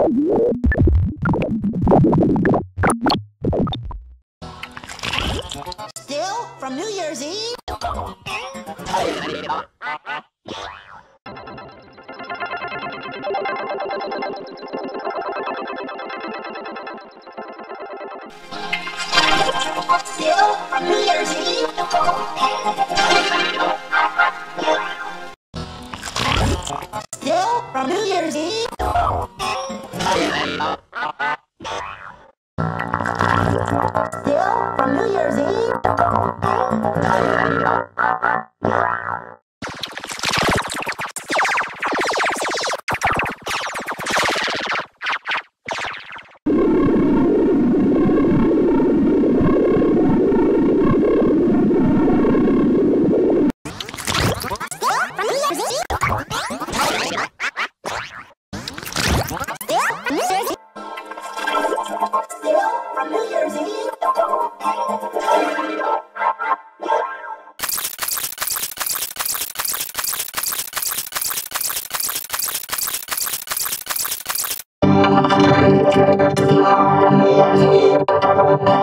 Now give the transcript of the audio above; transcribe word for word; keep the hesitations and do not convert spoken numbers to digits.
Still from New Year's Eve? Still from New Year's Eve? Still from New Year's Eve? Still from New Year's Eve? Still from New Year's Eve?